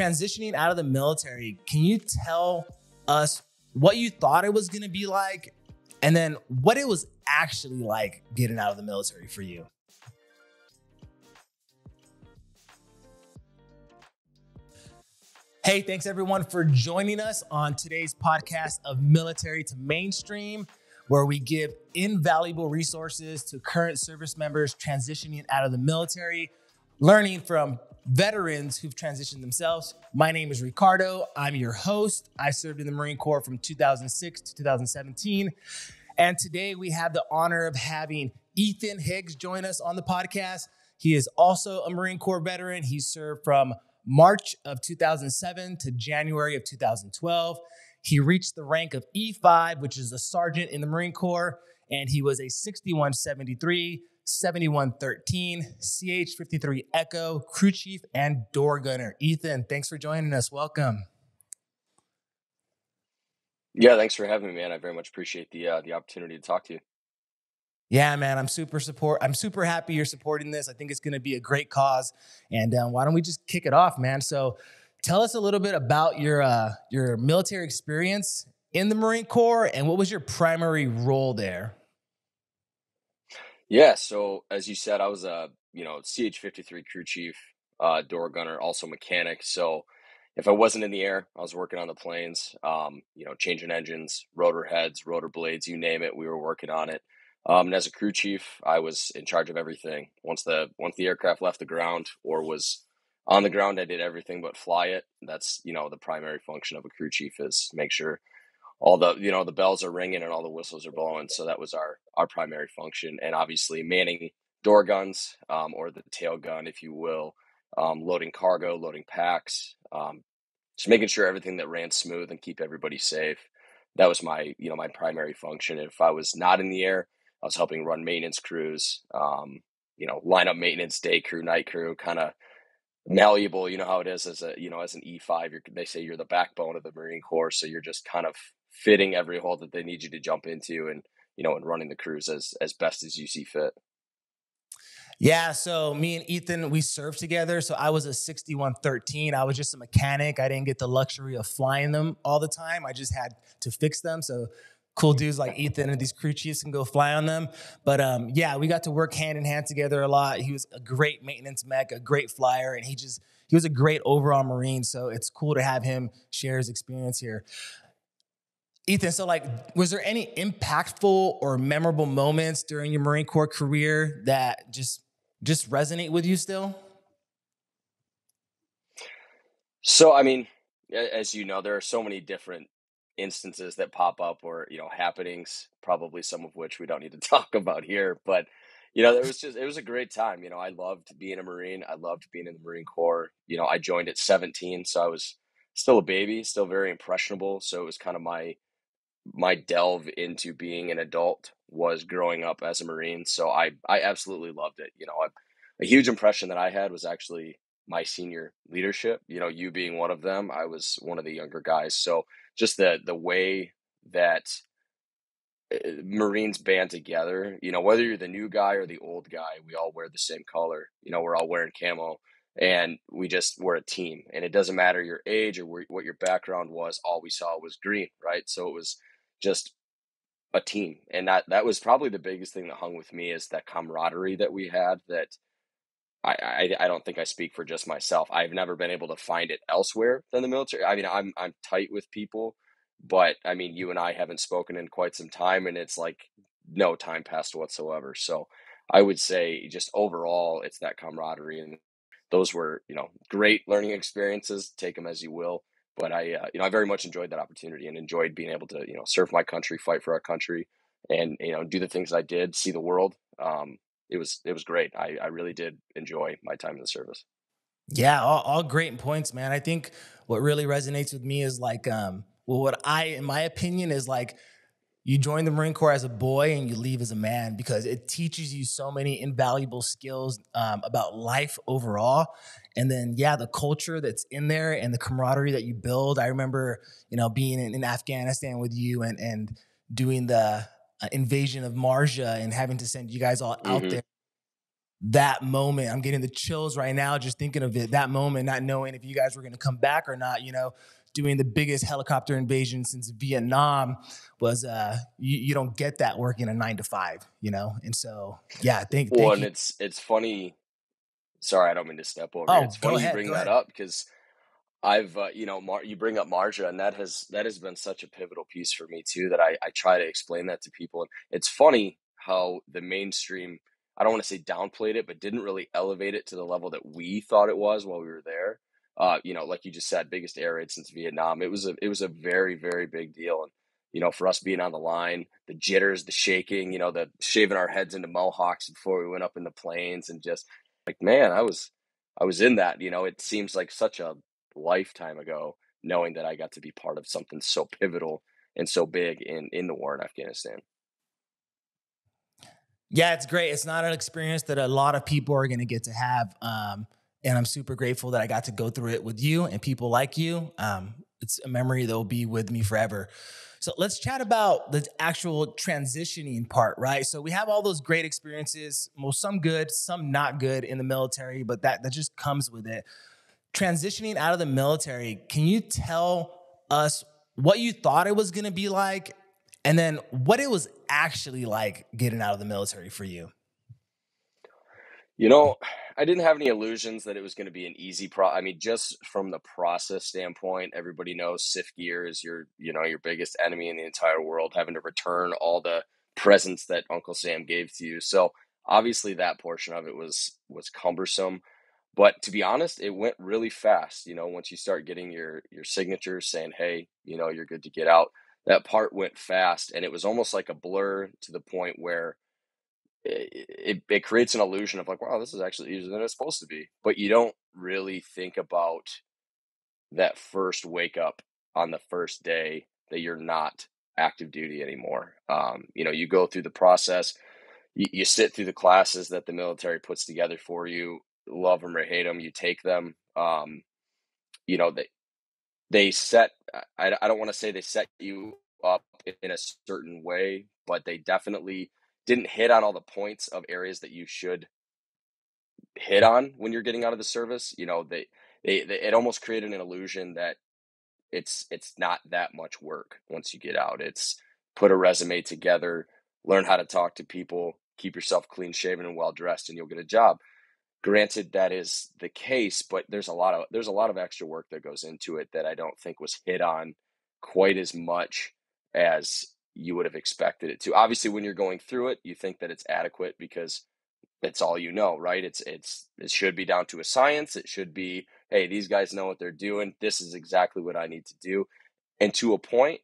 transitioning out of the military, can you tell us what you thought it was going to be like, and then what it was actually like getting out of the military for you? Hey, thanks everyone for joining us on today's podcast of Military to Mainstream, where we give invaluable resources to current service members transitioning out of the military, learning from veterans who've transitioned themselves. My name is Ricardo. I'm your host. I served in the Marine Corps from 2006 to 2017. And today we have the honor of having Ethan Higgs join us on the podcast. He is also a Marine Corps veteran. He served from March of 2007 to January of 2012. He reached the rank of E5, which is a sergeant in the Marine Corps, and he was a 6173, 7113, CH-53 Echo, crew chief, and door gunner. Ethan, thanks for joining us. Welcome. Yeah, thanks for having me, man. I very much appreciate the opportunity to talk to you. Yeah, man, I'm super happy you're supporting this. I think it's going to be a great cause. And why don't we just kick it off, man? So tell us a little bit about your military experience in the Marine Corps, and what was your primary role there? Yeah, so as you said, I was a CH-53 crew chief, door gunner, also mechanic. So if I wasn't in the air, I was working on the planes, changing engines, rotor heads, rotor blades, you name it, we were working on it. And as a crew chief, I was in charge of everything. Once the aircraft left the ground or was on the ground, I did everything but fly it. That's, the primary function of a crew chief is make sure all the bells are ringing and all the whistles are blowing. So that was our primary function. And obviously manning door guns, or the tail gun, if you will, loading cargo, loading packs, just making sure everything that ran smooth and keep everybody safe. That was my primary function. If I was not in the air, I was helping run maintenance crews, line up maintenance, day crew, night crew, kind of malleable. You know how it is as an E5, they say you're the backbone of the Marine Corps. So you're just kind of fitting every hole that they need you to jump into and running the crews as best as you see fit. Yeah, so me and Ethan, we served together. So I was a 6113. I was just a mechanic. I didn't get the luxury of flying them all the time. I just had to fix them. So cool dudes like Ethan and these crew chiefs can go fly on them. But we got to work hand in hand together a lot. He was a great maintenance mech, a great flyer, and he was a great overall Marine. So it's cool to have him share his experience here. Ethan, so was there any impactful or memorable moments during your Marine Corps career that just resonate with you still? So, I mean, as you know, there are so many different instances that pop up or, happenings, probably some of which we don't need to talk about here, but, it was a great time. I loved being a Marine. I loved being in the Marine Corps. I joined at 17, so I was still a baby, still very impressionable. So it was kind of my delve into being an adult was growing up as a Marine. So I absolutely loved it. A huge impression that I had was actually my senior leadership, you being one of them. I was one of the younger guys. So just the way that Marines band together, whether you're the new guy or the old guy, we all wear the same color, we're all wearing camo and we're a team, and it doesn't matter your age or what your background was. All we saw was green, right? So it was just a team. And that was probably the biggest thing that hung with me, is that camaraderie that we had, that I don't think I speak for just myself. I've never been able to find it elsewhere than the military. I mean, I'm tight with people, but I mean, you and I haven't spoken in quite some time, and it's like no time passed whatsoever. So I would say just overall, it's that camaraderie, and those were, great learning experiences. Take them as you will. But I very much enjoyed that opportunity and enjoyed being able to, serve my country, fight for our country, and, do the things I did, see the world. It was great. I really did enjoy my time in the service. Yeah, all great points, man. I think what really resonates with me is in my opinion, is you join the Marine Corps as a boy and you leave as a man, because it teaches you so many invaluable skills about life overall. And then, the culture that's in there and the camaraderie that you build. I remember, being in Afghanistan with you and doing the invasion of Marja and having to send you guys all out there. that moment, I'm getting the chills right now just thinking of it, that moment, not knowing if you guys were going to come back or not, doing the biggest helicopter invasion since Vietnam was, you don't get that working a 9 to 5, and so, yeah, Well, thank and you. it's funny. Sorry, I don't mean to step over you. It's Oh, go funny you ahead. bring Go that ahead. up because you bring up Marja, and that has been such a pivotal piece for me too. That I try to explain that to people, and it's funny how the mainstream, I don't want to say downplayed it, but didn't really elevate it to the level that we thought it was while we were there. Like you just said, biggest air raid since Vietnam. It was a very very big deal, and for us being on the line, the jitters, the shaking, the shaving our heads into mohawks before we went up in the planes, and just like, man, I was in that. It seems like such a lifetime ago, knowing that I got to be part of something so pivotal and so big in the war in Afghanistan. Yeah, it's great. It's not an experience that a lot of people are going to get to have. And I'm super grateful that I got to go through it with you and people like you. It's a memory that will be with me forever. So let's chat about the actual transitioning part, right? So we have all those great experiences, well, some good, some not good in the military, but that just comes with it. Transitioning out of the military, can you tell us what you thought it was going to be like and then what it was actually like getting out of the military for you? You know, I didn't have any illusions that it was going to be an easy I mean, just from the process standpoint, everybody knows SIF gear is your biggest enemy in the entire world, having to return all the presents that Uncle Sam gave to you. So obviously that portion of it was cumbersome. But to be honest, it went really fast. Once you start getting your signatures saying, hey, you're good to get out, that part went fast. And it was almost like a blur to the point where it creates an illusion of like, wow, this is actually easier than it's supposed to be. But you don't really think about that first wake up on the first day that you're not active duty anymore. You go through the process, you sit through the classes that the military puts together for you, love them or hate them, you take them. You know, they set, I don't want to say they set you up in a certain way, but they definitely didn't hit on all the points of areas that you should hit on when you're getting out of the service. They it almost created an illusion that it's not that much work once you get out. It's put a resume together, learn how to talk to people, keep yourself clean shaven and well dressed, and you'll get a job. Granted, that is the case, but there's a lot of extra work that goes into it that I don't think was hit on quite as much as you would have expected it to. Obviously, when you're going through it, you think that it's adequate because that's all you know, right? It should be down to a science. It should be, hey, these guys know what they're doing. This is exactly what I need to do. And to a point,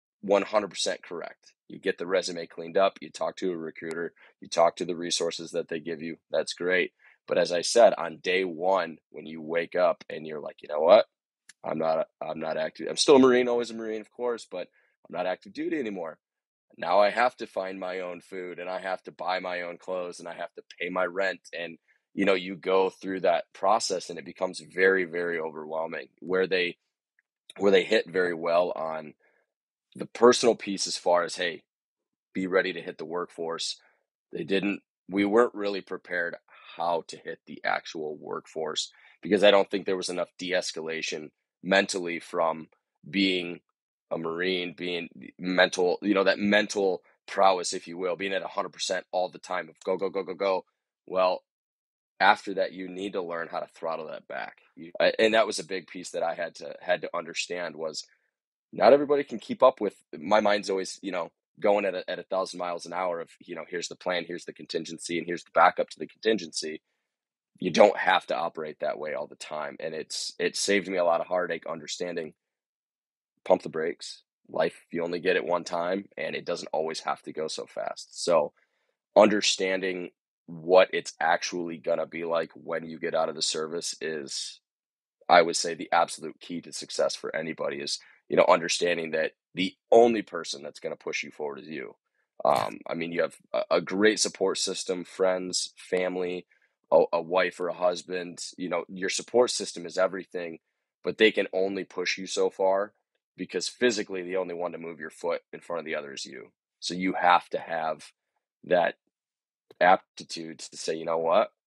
100% correct. You get the resume cleaned up, you talk to a recruiter, you talk to the resources that they give you. That's great. But as I said, on day one, when you wake up and you're like, you know what? I'm not active. I'm still a Marine, always a Marine, of course, but I'm not active duty anymore. Now I have to find my own food, and I have to buy my own clothes, and I have to pay my rent. And you go through that process and it becomes very, very overwhelming, where they hit very well on the personal piece as far as, hey, be ready to hit the workforce. They didn't, we weren't really prepared how to hit the actual workforce, because I don't think there was enough de-escalation mentally from being a Marine, being mental, that mental prowess, if you will, being at 100% all the time of go, go, go, go, go. Well, after that, you need to learn how to throttle that back. And that was a big piece that I had to understand was not everybody can keep up with. My mind's always, going at 1,000 miles an hour of, here's the plan, here's the contingency, and here's the backup to the contingency. You don't have to operate that way all the time. And it saved me a lot of heartache understanding, pump the brakes. Life, you only get it one time, and it doesn't always have to go so fast. So understanding what it's actually going to be like when you get out of the service is, I would say, the absolute key to success for anybody is, understanding that the only person that's going to push you forward is you. I mean, you have a great support system, friends, family, a wife or a husband. Your support system is everything, but they can only push you so far, because physically the only one to move your foot in front of the other is you. So you have to have that aptitude to say, you know what?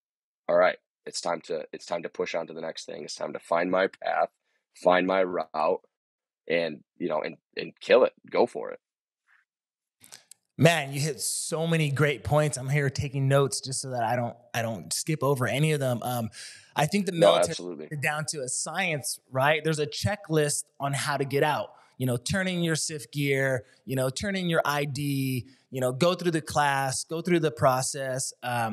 all right, it's time to push on to the next thing. It's time to find my path, find my route, and and kill it. Go for it. Man, you hit so many great points. I'm here taking notes just so that I don't skip over any of them. I think the No, military absolutely. is down to a science, right? There's a checklist on how to get out. Turn in your SIF gear, turn in your ID, go through the class, go through the process.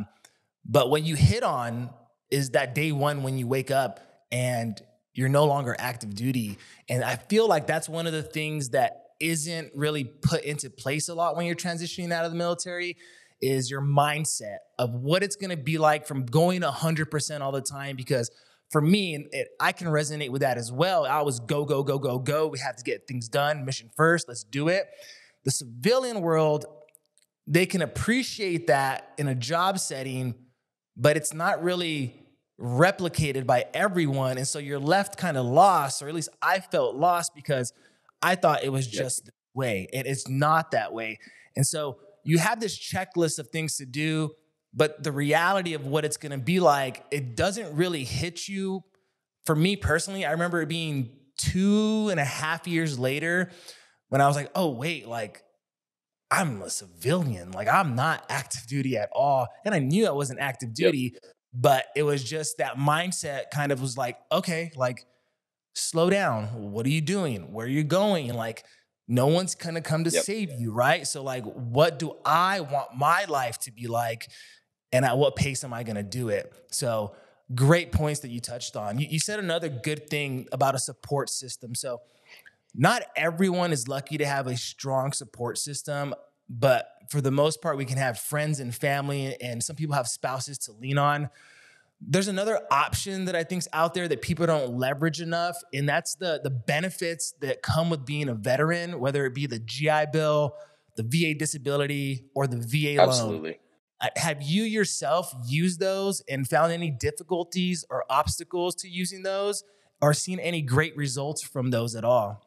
But what you hit on is that day one when you wake up and you're no longer active duty. And I feel like that's one of the things that isn't really put into place a lot when you're transitioning out of the military is your mindset of what it's going to be like from going 100% all the time. Because for me, and I can resonate with that as well. I was go, go, go, go, go. We have to get things done. Mission first. Let's do it. The civilian world, they can appreciate that in a job setting, but it's not really replicated by everyone. And so you're left kind of lost, or at least I felt lost because I thought it was Yep. just this way. And it's not that way. And so you have this checklist of things to do, but the reality of what it's going to be like, it doesn't really hit you. For me personally, I remember it being 2.5 years later when I was like, oh, wait, like, I'm a civilian. Like, I'm not active duty at all. And I knew I wasn't active Yep. duty, but it was just that mindset kind of was like, okay, like, slow down. What are you doing? Where are you going? Like, no one's going to come to Yep. save you, right? So, like, what do I want my life to be like? And at what pace am I going to do it? So, great points that you touched on. You said another good thing about a support system. So, not everyone is lucky to have a strong support system, but for the most part, we can have friends and family, and some people have spouses to lean on. There's another option that I think is out there that people don't leverage enough, and that's the benefits that come with being a veteran, whether it be the GI Bill, the VA disability, or the VA loan. Absolutely. Have you yourself used those and found any difficulties or obstacles to using those, or seen any great results from those at all?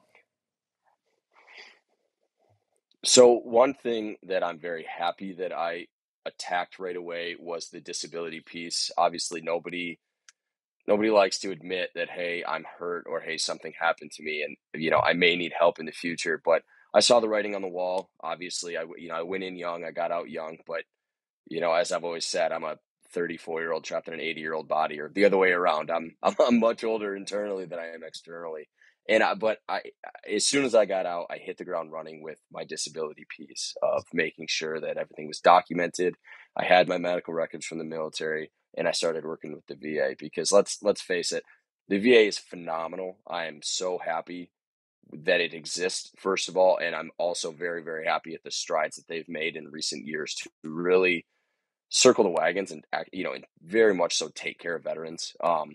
So one thing that I'm very happy that I attacked right away was the disability piece. Obviously, nobody likes to admit that, hey, I'm hurt, or hey, something happened to me, and I may need help in the future. But I saw the writing on the wall. Obviously, I went in young, I got out young, but as I've always said, I'm a 34-year-old trapped in an 80-year-old body, or the other way around. I'm much older internally than I am externally. But as soon as I got out, I hit the ground running with my disability piece of making sure that everything was documented. I had my medical records from the military, and I started working with the VA because let's face it, the VA is phenomenal. I am so happy that it exists, first of all, and I'm also very, very happy at the strides that they've made in recent years to really circle the wagons and and very much so take care of veterans.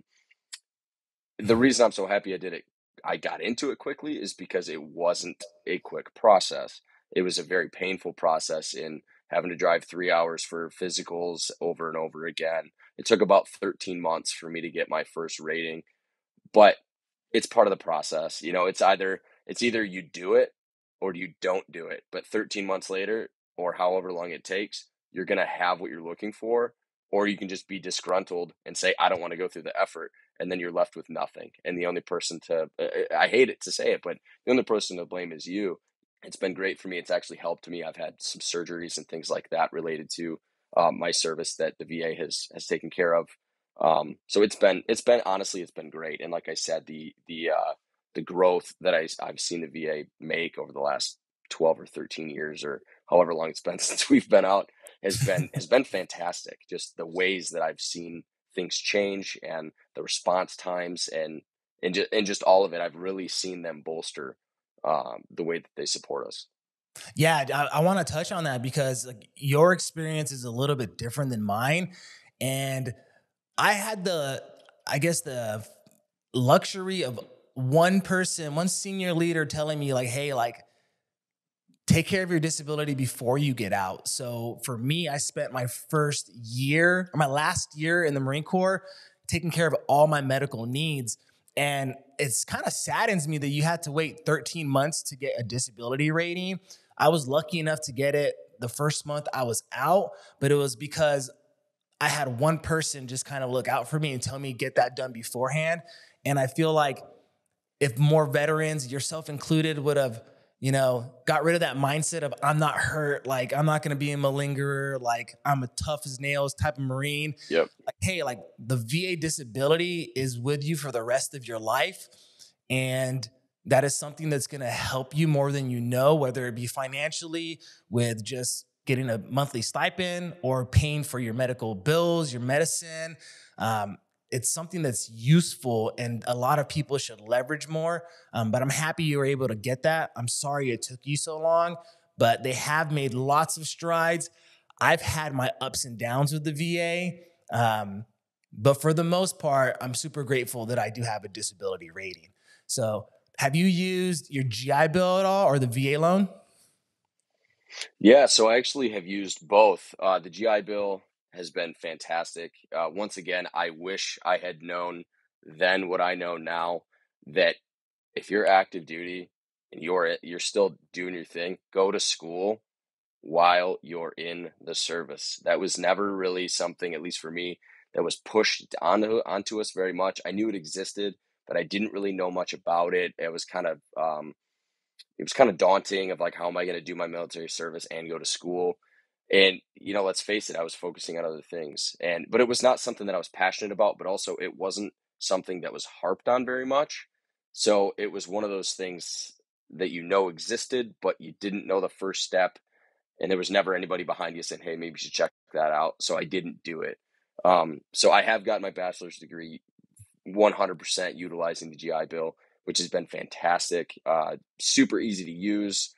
The reason I'm so happy I got into it quickly is because it wasn't a quick process. It was a very painful process in having to drive 3 hours for physicals over and over again. It took about 13 months for me to get my first rating, but it's part of the process. It's either you do it or you don't do it. But 13 months later, or however long it takes, you're going to have what you're looking for, or you can just be disgruntled and say, I don't want to go through the effort. And then you're left with nothing. And the only person I hate it to say it, but the only person to blame is you. It's been great for me. It's actually helped me. I've had some surgeries and things like that related to my service that the VA has taken care of. So it's been honestly, it's been great. And like I said, the growth that I've seen the VA make over the last 12 or 13 years, or however long it's been since we've been out, has been fantastic. Just the ways that I've seen things change, and the response times, and just all of it. I've really seen them bolster the way that they support us. Yeah, I want to touch on that because like, your experience is a little bit different than mine. And I had I guess, the luxury of one person, one senior leader telling me, like, hey, like, take care of your disability before you get out. So for me, I spent my first year, or my last year in the Marine Corps, taking care of all my medical needs. And it's kind of saddens me that you had to wait 13 months to get a disability rating. I was lucky enough to get it the first month I was out, but it was because I had one person just kind of look out for me and tell me get that done beforehand. And I feel like if more veterans, yourself included, would have, got rid of that mindset of I'm not hurt, like I'm not going to be a malingerer, like I'm a tough as nails type of Marine. Yep. Like, hey, like the VA disability is with you for the rest of your life. And that is something that's going to help you more than you know, whether it be financially with just getting a monthly stipend or paying for your medical bills, your medicine. It's something that's useful and a lot of people should leverage more. But I'm happy you were able to get that. I'm sorry it took you so long, but they have made lots of strides. I've had my ups and downs with the VA. But for the most part, I'm super grateful that I do have a disability rating. So have you used your GI Bill at all or the VA loan? Yeah, so I actually have used both. The GI Bill has been fantastic. Once again, I wish I had known then what I know now, that if you're active duty and you're still doing your thing, go to school while you're in the service. That was never really something, at least for me, that was pushed onto us very much. I knew it existed, but I didn't really know much about it. It was kind of daunting of like, how am I going to do my military service and go to school? And, let's face it, I was focusing on other things. But it was not something that I was passionate about, but also it wasn't something that was harped on very much. So it was one of those things that existed, but you didn't know the first step. And there was never anybody behind you saying, hey, maybe you should check that out. So I didn't do it. So I have got my bachelor's degree 100% utilizing the GI Bill, which has been fantastic. Super easy to use.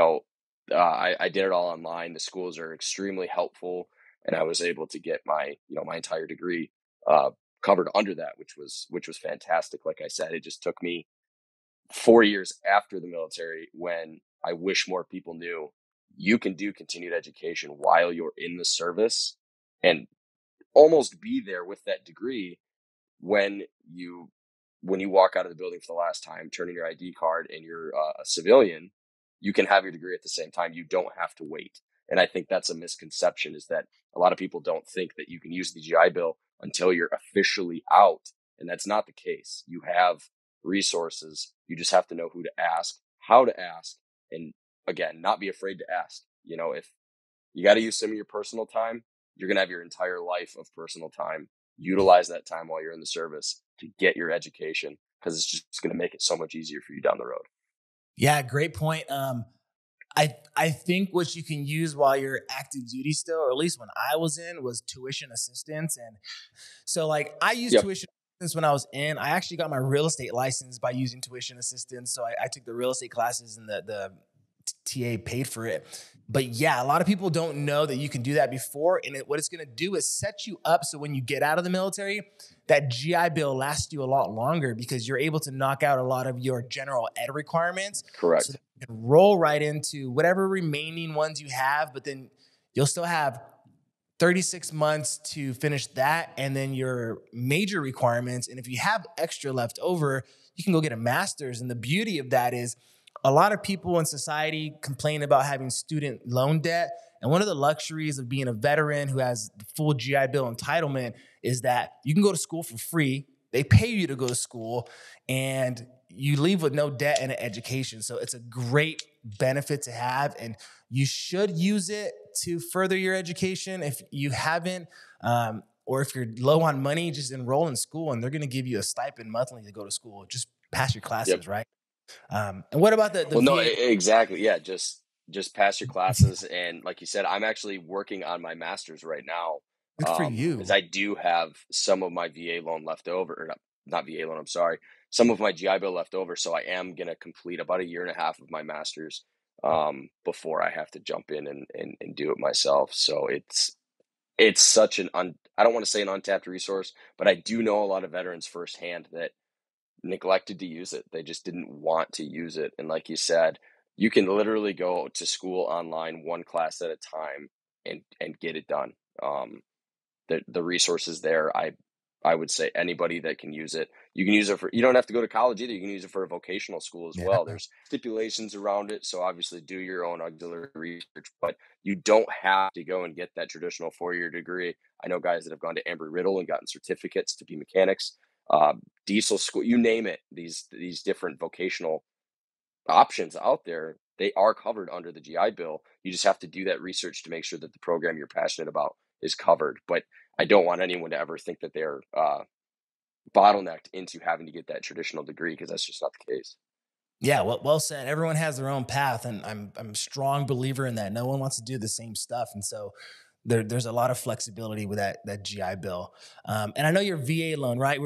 I did it all online. The schools are extremely helpful, and I was able to get my entire degree covered under that, which was fantastic. Like I said, it just took me 4 years after the military, when I wish more people knew you can do continued education while you're in the service and almost be there with that degree when you walk out of the building for the last time, turning your ID card, and you're a civilian. You can have your degree at the same time. You don't have to wait. And I think that's a misconception, is that a lot of people don't think that you can use the GI Bill until you're officially out. And that's not the case. You have resources. You just have to know who to ask, how to ask, and again, not be afraid to ask. If you got to use some of your personal time, you're going to have your entire life of personal time. Utilize that time while you're in the service to get your education, because it's just going to make it so much easier for you down the road. Yeah, great point. I think what you can use while you're active duty still, or at least when I was in, was tuition assistance. And so like I used Yep. tuition assistance when I was in. I actually got my real estate license by using tuition assistance. So I took the real estate classes and the TA paid for it. But yeah, a lot of people don't know that you can do that before. And what it's going to do is set you up so when you get out of the military, that GI Bill lasts you a lot longer because you're able to knock out a lot of your general ed requirements. Correct. So that you can roll right into whatever remaining ones you have, but then you'll still have 36 months to finish that, and then your major requirements. And if you have extra left over, you can go get a master's. And the beauty of that is a lot of people in society complain about having student loan debt. And one of the luxuries of being a veteran who has the full GI Bill entitlement is that you can go to school for free. They pay you to go to school, and you leave with no debt and an education. So it's a great benefit to have, and you should use it to further your education. If you haven't, or if you're low on money, just enroll in school, and they're going to give you a stipend monthly to go to school. Just pass your classes, Yep. right? And what about the Well, no, VA? exactly. Yeah, just pass your classes, and like you said, I'm actually working on my master's right now. Good for As you. I do have some of my VA loan left over, or not VA loan. I'm sorry, some of my GI Bill left over, so I am gonna complete about a year and a half of my master's before I have to jump in and do it myself. So it's such I don't want to say an untapped resource, but I do know a lot of veterans firsthand that neglected to use it. They just didn't want to use it. And like you said, you can literally go to school online, one class at a time, and get it done. The resources there, I would say anybody that can use it. You can use it for, you don't have to go to college either. You can use it for a vocational school as Yeah. well. There's stipulations around it. So obviously do your own auxiliary research, but you don't have to go and get that traditional 4-year degree. I know guys that have gone to Embry-Riddle and gotten certificates to be mechanics, uh, diesel school, you name it. These different vocational options out there, they are covered under the GI Bill. You just have to do that research to make sure that the program you're passionate about is covered. But I don't want anyone to ever think that they're bottlenecked into having to get that traditional degree, because that's just not the case. Yeah, well said. Everyone has their own path, and I'm a strong believer in that. No one wants to do the same stuff, and so there's a lot of flexibility with that GI Bill. And I know your VA loan, right?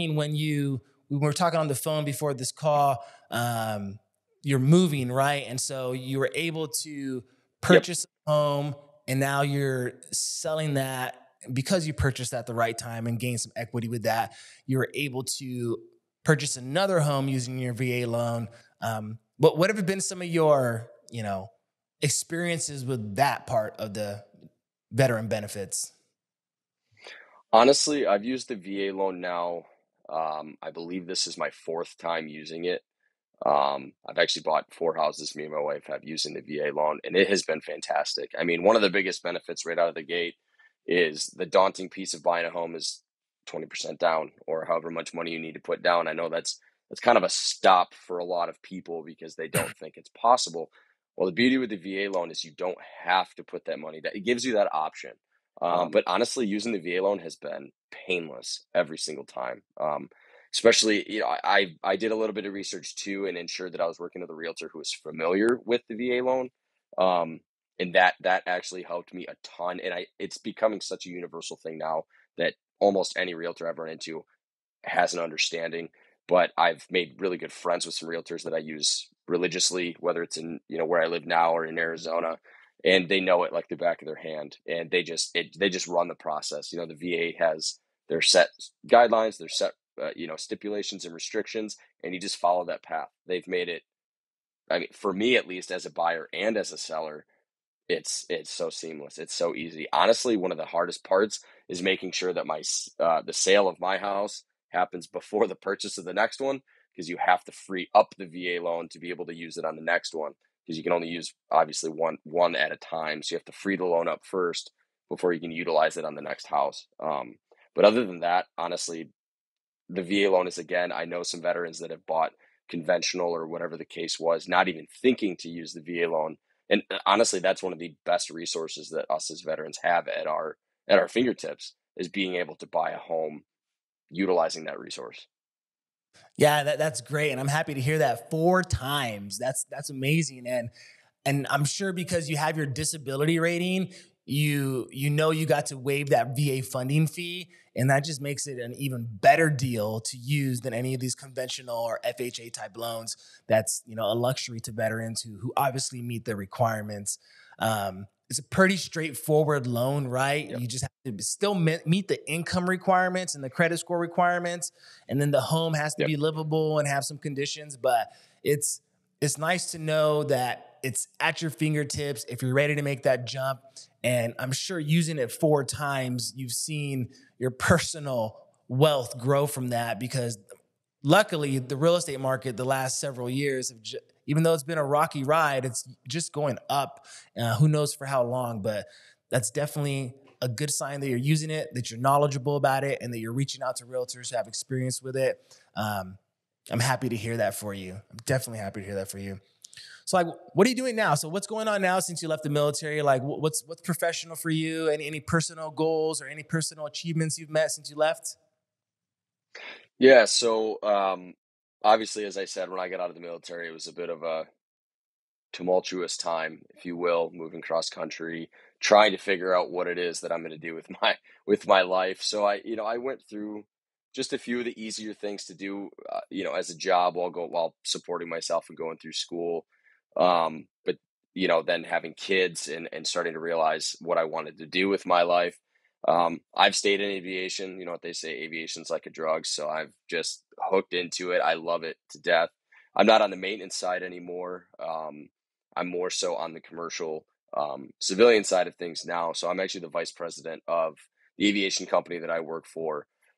We were talking on the phone before this call. You're moving, right? And so you were able to Yep. purchase a home, and now you're selling that because you purchased at the right time and gained some equity with that. You were able to purchase another home using your VA loan. What have been some of your, experiences with that part of the veteran benefits? Honestly, I've used the VA loan now. I believe this is my fourth time using it. I've actually bought 4 houses. Me and my wife have using the VA loan, and it has been fantastic. I mean, one of the biggest benefits right out of the gate is the daunting piece of buying a home is 20% down, or however much money you need to put down. I know that's kind of a stop for a lot of people because they don't think it's possible. Well, the beauty with the VA loan is you don't have to put that money down. It gives you that option. But honestly, using the VA loan has been painless every single time. Especially, I did a little bit of research too and ensured that I was working with a realtor who was familiar with the VA loan. Um, and that actually helped me a ton. And it's becoming such a universal thing now that almost any realtor I've run into has an understanding. But I've made really good friends with some realtors that I use religiously, whether it's in, where I live now or in Arizona, and they know it like the back of their hand, and they just run the process. The VA has their set guidelines, their set stipulations and restrictions, and you just follow that path. They've made it. I mean, for me at least, as a buyer and as a seller, it's so seamless. It's so easy. Honestly, one of the hardest parts is making sure that the sale of my house happens before the purchase of the next one, because you have to free up the VA loan to be able to use it on the next one, because you can only use obviously one at a time. So you have to free the loan up first before you can utilize it on the next house. But other than that, honestly, the VA loan is, again, I know some veterans that have bought conventional or whatever the case was, not even thinking to use the VA loan. And honestly, that's one of the best resources that us as veterans have at our fingertips, is being able to buy a home utilizing that resource. Yeah, that's great, and I'm happy to hear that 4 times. That's amazing, and I'm sure because you have your disability rating, you got to waive that VA funding fee, and that just makes it an even better deal to use than any of these conventional or FHA type loans. That's a luxury to veterans who obviously meet the requirements. It's a pretty straightforward loan, right? Yep. You just have to still meet the income requirements and the credit score requirements, and then the home has to Yep. be livable and have some conditions. But it's it's nice to know that it's at your fingertips if you're ready to make that jump. And I'm sure using it 4 times, you've seen your personal wealth grow from that, because luckily the real estate market the last several years even though it's been a rocky ride, it's just going up. Who knows for how long, but that's definitely a good sign that you're using it, that you're knowledgeable about it, and that you're reaching out to realtors who have experience with it. I'm happy to hear that for you. I'm definitely happy to hear that for you. So, like, what are you doing now? So, what's going on now since you left the military? Like, what's professional for you? Any personal goals or any personal achievements you've met since you left? Yeah. So obviously, as I said, when I got out of the military, it was a bit of a tumultuous time, if you will, moving cross country, trying to figure out what it is that I'm going to do with my life. So I went through just a few of the easier things to do, as a job while supporting myself and going through school. But then having kids and starting to realize what I wanted to do with my life. I've stayed in aviation. You know what they say, aviation's like a drug. So I've just hooked into it. I love it to death. I'm not on the maintenance side anymore. I'm more so on the commercial, civilian side of things now. So I'm actually the vice president of the aviation company that I work for.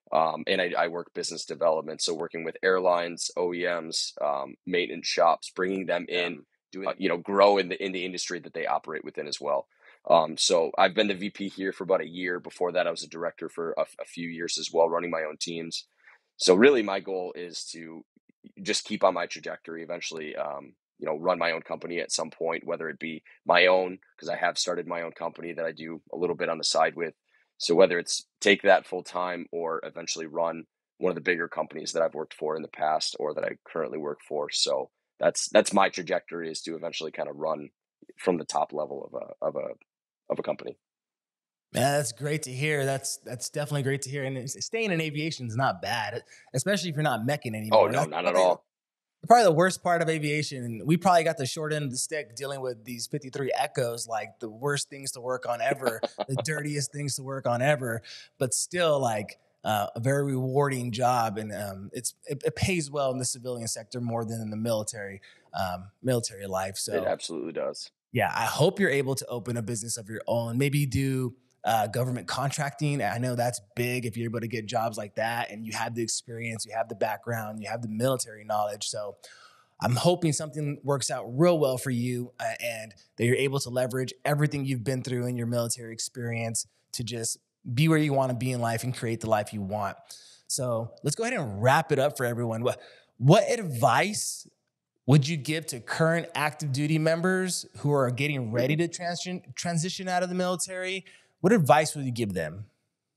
And I work business development, so working with airlines, OEMs, maintenance shops, bringing them in, doing grow in the industry that they operate within as well. So I've been the VP here for about a year. Before that, I was a director for a few years as well, running my own teams. So really, my goal is to just keep on my trajectory. Eventually, run my own company at some point, whether it be my own, because I have started my own company that I do a little bit on the side with. So whether it's take that full time or eventually run one of the bigger companies that I've worked for in the past or that I currently work for. So that's my trajectory, is to eventually kind of run from the top level of a company. Man, that's great to hear. That's definitely great to hear. And staying in aviation is not bad, especially if you're not meching Oh anymore. no, That's not at all. probably the worst part of aviation. And we probably got the short end of the stick dealing with these 53 Echoes, like the worst things to work on ever, the dirtiest things to work on ever, but still like a very rewarding job. And it pays well in the civilian sector more than in the military life. It So absolutely does. yeah, I hope you're able to open a business of your own. Maybe do government contracting. I know that's big if you're able to get jobs like that and you have the experience, you have the background, you have the military knowledge. So I'm hoping something works out real well for you and that you're able to leverage everything you've been through in your military experience to just be where you want to be in life and create the life you want. So let's go ahead and wrap it up for everyone. What advice would you give to current active duty members who are getting ready to transition out of the military? What advice would you give them?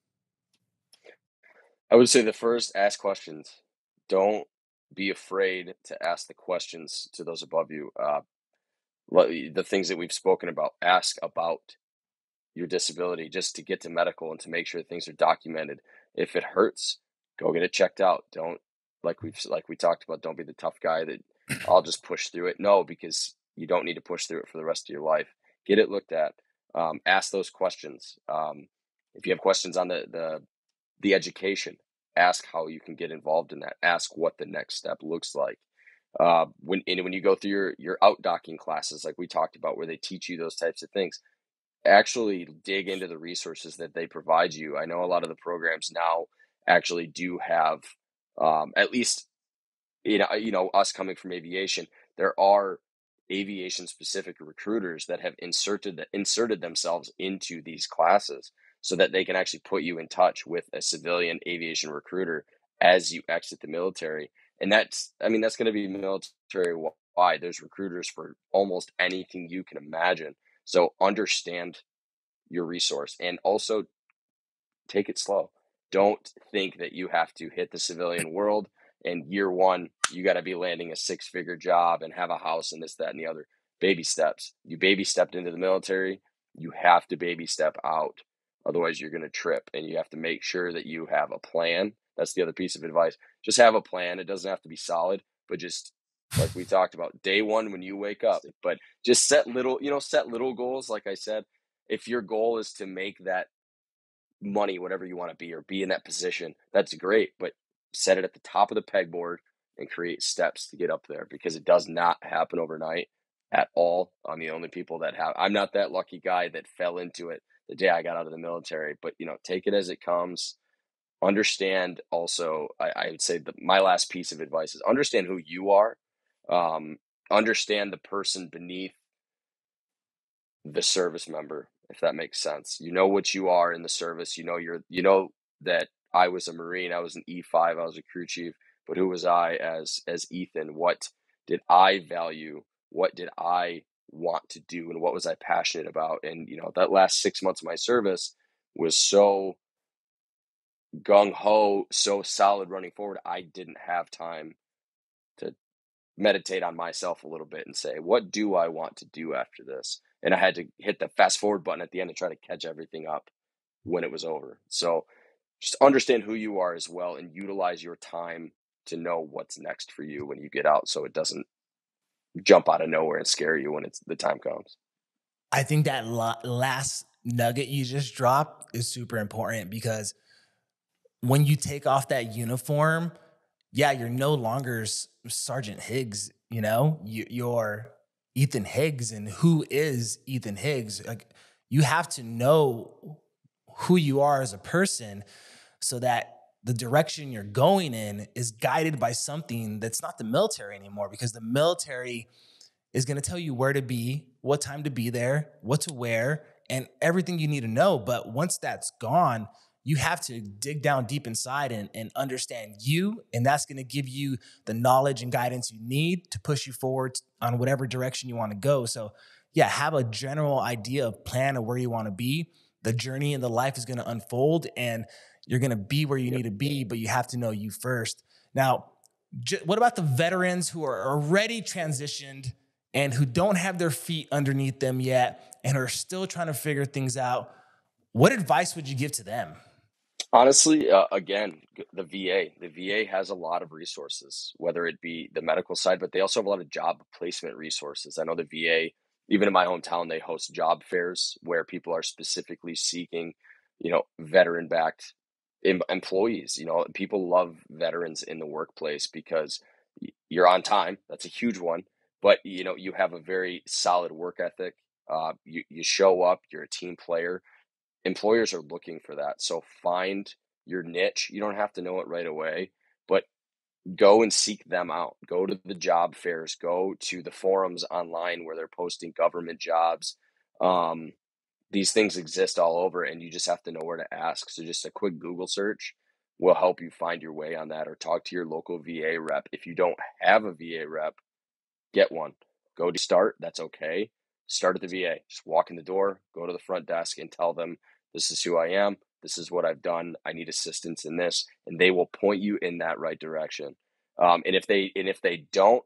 I would say the first, ask questions. Don't be afraid to ask the questions to those above you. The things that we've spoken about, ask about your disability just to get to medical and to make sure things are documented. If it hurts, go get it checked out. Don't, like we talked about, don't be the tough guy that I'll just push through it. No, because you don't need to push through it for the rest of your life. Get it looked at. Ask those questions. If you have questions on the education, ask how you can get involved in that. Ask what the next step looks like. When you go through your outdocking classes, like we talked about, where they teach you those types of things, actually dig into the resources that they provide you. I know a lot of the programs now actually do have, at least, us coming from aviation, there are aviation specific recruiters that have inserted themselves into these classes so that they can actually put you in touch with a civilian aviation recruiter as you exit the military. And that's going to be military wide. There's recruiters for almost anything you can imagine. So understand your resource and also take it slow. Don't think that you have to hit the civilian world and year one, you got to be landing a 6-figure job and have a house and this, that, and the other. Baby steps. You baby stepped into the military. You have to baby step out. Otherwise, you're going to trip, and you have to make sure that you have a plan. That's the other piece of advice. Just have a plan. It doesn't have to be solid, but just like we talked about, day one when you wake up, but just set little goals. Like I said, if your goal is to make that money, whatever you want to be, or be in that position, that's great. But set it at the top of the pegboard and create steps to get up there, because it does not happen overnight at all. I'm the only people that have. I'm not that lucky guy that fell into it the day I got out of the military. But take it as it comes. Understand also. I would say that my last piece of advice is understand who you are. Understand the person beneath the service member, if that makes sense. You know what you are in the service. That I was a Marine, I was an E5, I was a crew chief, but who was I as Ethan? What did I value? What did I want to do, and what was I passionate about? And that last 6 months of my service was so gung ho, so solid running forward. I didn't have time to meditate on myself a little bit and say, what do I want to do after this? And I had to hit the fast forward button at the end to try to catch everything up when it was over. So just understand who you are as well, and utilize your time to know what's next for you when you get out, so it doesn't jump out of nowhere and scare you when the time comes. I think that last nugget you just dropped is super important, because when you take off that uniform, yeah, you're no longer Sergeant Higgs, you're Ethan Higgs. And who is Ethan Higgs? Like, you have to know who you are as a person so that the direction you're going in is guided by something that's not the military anymore, because the military is going to tell you where to be, what time to be there, what to wear, and everything you need to know. But once that's gone, you have to dig down deep inside and understand you. And that's going to give you the knowledge and guidance you need to push you forward on whatever direction you want to go. So yeah, have a general idea of plan of where you want to be. The journey and the life is going to unfold, and you're going to be where you need to be, but you have to know you first. Now, what about the veterans who are already transitioned and who don't have their feet underneath them yet and are still trying to figure things out? What advice would you give to them? Honestly, again, the VA has a lot of resources, whether it be the medical side, but they also have a lot of job placement resources. I know the VA, even in my hometown, they host job fairs where people are specifically seeking, veteran-backed employees. People love veterans in the workplace because you're on time. That's a huge one, but you have a very solid work ethic. You show up. You're a team player. Employers are looking for that. So find your niche. You don't have to know it right away, but go and seek them out. Go to the job fairs, go to the forums online where they're posting government jobs. These things exist all over, and you just have to know where to ask. So just a quick Google search will help you find your way on that, or talk to your local VA rep. If you don't have a VA rep, get one. Go to start. That's okay. Start at the VA. Just walk in the door, go to the front desk and tell them, this is who I am. This is what I've done. I need assistance in this. And they will point you in that right direction. And if they don't,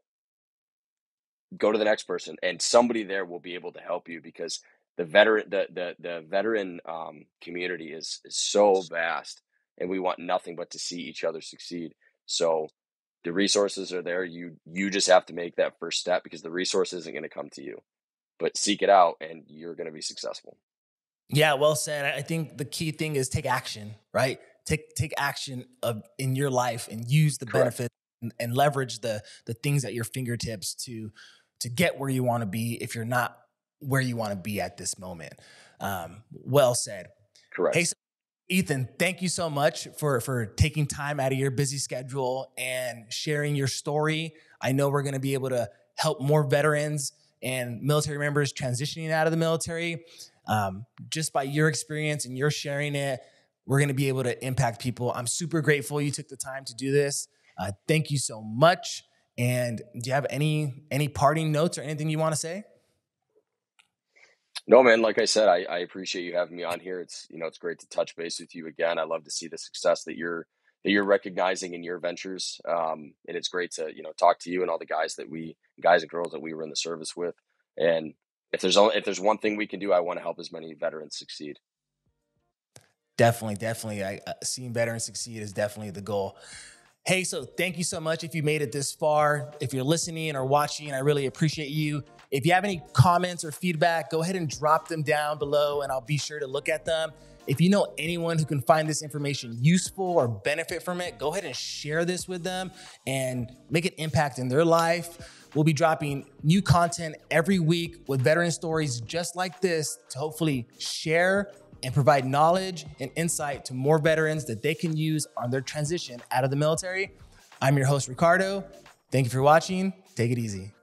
go to the next person, and somebody there will be able to help you, because the veteran community is so vast, and we want nothing but to see each other succeed. So the resources are there. You just have to make that first step, because the resource isn't going to come to you, but seek it out and you're going to be successful. Yeah, well said. I think the key thing is take action, right? Take action in your life and use the benefits and leverage the things at your fingertips to get where you want to be if you're not where you want to be at this moment. Well said. Correct. Hey, so Ethan, thank you so much for taking time out of your busy schedule and sharing your story. I know we're going to be able to help more veterans and military members transitioning out of the military. Just by your experience and your sharing it, we're going to be able to impact people. I'm super grateful you took the time to do this. Thank you so much. And do you have any parting notes or anything you want to say? No, man, like I said, I appreciate you having me on here. It's great to touch base with you again. I love to see the success that you're recognizing in your ventures. And it's great to, talk to you and all the guys and girls that we were in the service with. And if there's one thing we can do, I want to help as many veterans succeed. Definitely. Seeing veterans succeed is definitely the goal. Hey, so thank you so much if you made it this far. If you're listening or watching, I really appreciate you. If you have any comments or feedback, go ahead and drop them down below and I'll be sure to look at them. If you know anyone who can find this information useful or benefit from it, go ahead and share this with them and make an impact in their life. We'll be dropping new content every week with veteran stories just like this to hopefully share and provide knowledge and insight to more veterans that they can use on their transition out of the military. I'm your host, Ricardo. Thank you for watching. Take it easy.